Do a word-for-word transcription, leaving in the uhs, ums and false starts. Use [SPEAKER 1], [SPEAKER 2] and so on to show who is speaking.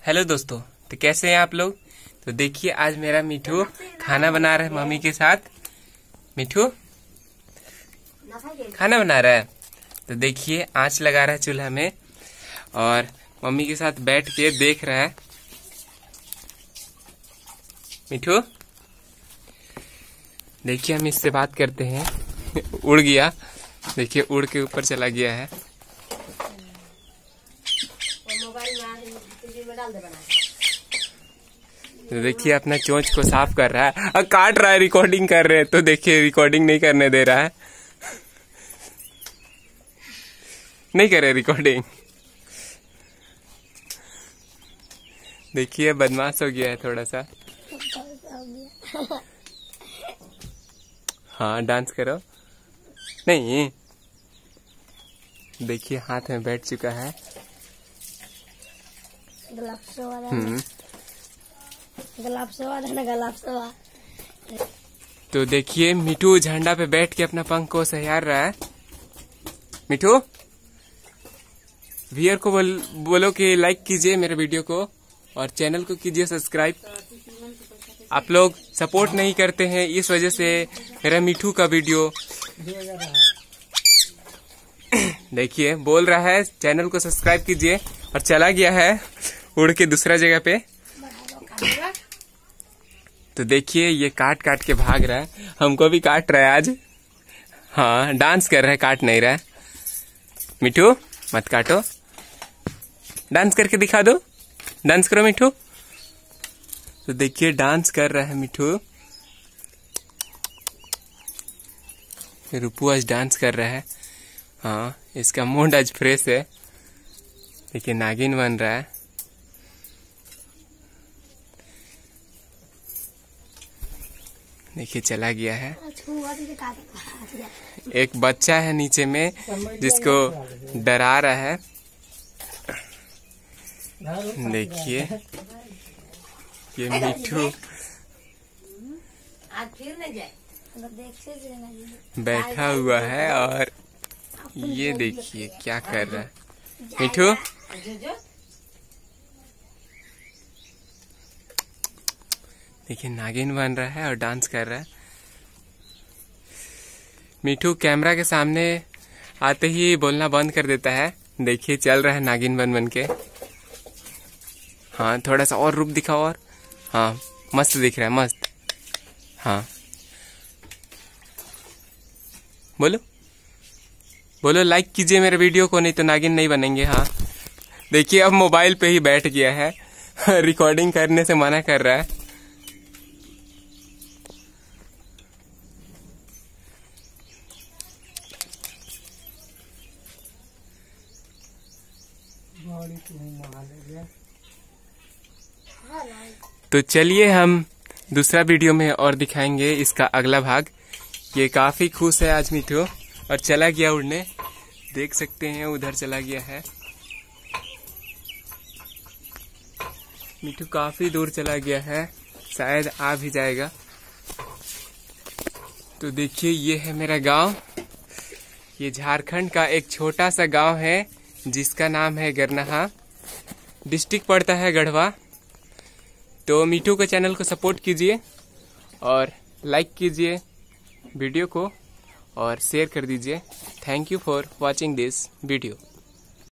[SPEAKER 1] Hello दोस्तों, तो कैसे हैं आप लोग। तो देखिए आज मेरा मिठू खाना बना रहा है मम्मी के साथ। मिठू खाना बना रहा है, तो देखिए आंच लगा रहा है चूल्हा में और मम्मी के साथ बैठ के देख रहा है। मिठू देखिए हम इससे बात करते हैं। उड़ गया, देखिए उड़ के ऊपर चला गया है। तो देखिए अपना चोंच को साफ कर रहा है और काट रहा है। रिकॉर्डिंग कर रहे हैं तो देखिए रिकॉर्डिंग नहीं करने दे रहा है। नहीं करे रिकॉर्डिंग। देखिए बदमाश हो गया है थोड़ा सा। हाँ डांस करो। नहीं देखिए हाथ में बैठ चुका है। हम्म तो देखिए मिठू झंडा पे बैठ के अपना पंख को सहार रहा है। मिठू व्यूअर को बोल, बोलो कि लाइक कीजिए मेरे वीडियो को और चैनल को कीजिए सब्सक्राइब। आप लोग सपोर्ट नहीं करते हैं, इस वजह से मेरा मिठू का वीडियो देखिए बोल रहा है चैनल को सब्सक्राइब कीजिए और चला गया है उड़ के दूसरा जगह पे। तो देखिए ये काट काट के भाग रहा है, हमको भी काट रहा है आज। हाँ डांस कर रहा है, काट नहीं रहा है। मिठू मत काटो, डांस करके दिखा दो। डांस करो मिठू। तो देखिए डांस कर रहा है मिठू। रूपू आज डांस कर रहा है। हाँ इसका मूड आज फ्रेश है। देखिए नागिन बन रहा है। देखिए चला गया है। एक बच्चा है नीचे में जिसको डरा रहा है। देखिए ये मिठू बैठा हुआ है और ये देखिए क्या कर रहा है मिठू। देखिए नागिन बन रहा है और डांस कर रहा है। मिठू कैमरा के सामने आते ही बोलना बंद कर देता है। देखिए चल रहा है नागिन बन बन के। हाँ थोड़ा सा और रूप दिखाओ और। हाँ मस्त दिख रहा है, मस्त। हाँ बोलो बोलो लाइक कीजिए मेरे वीडियो को, नहीं तो नागिन नहीं बनेंगे। हाँ देखिए अब मोबाइल पे ही बैठ गया है। रिकॉर्डिंग करने से मना कर रहा है। तो चलिए हम दूसरा वीडियो में और दिखाएंगे इसका अगला भाग। ये काफी खुश है आज मिठू और चला गया उड़ने। देख सकते हैं उधर चला गया है। मिठू काफी दूर चला गया है, शायद आ भी जाएगा। तो देखिए ये है मेरा गांव। ये झारखंड का एक छोटा सा गांव है जिसका नाम है गरनाहा। डिस्ट्रिक्ट पड़ता है गढ़वा। तो मिठू के चैनल को सपोर्ट कीजिए और लाइक कीजिए वीडियो को और शेयर कर दीजिए। Thank you for watching this video.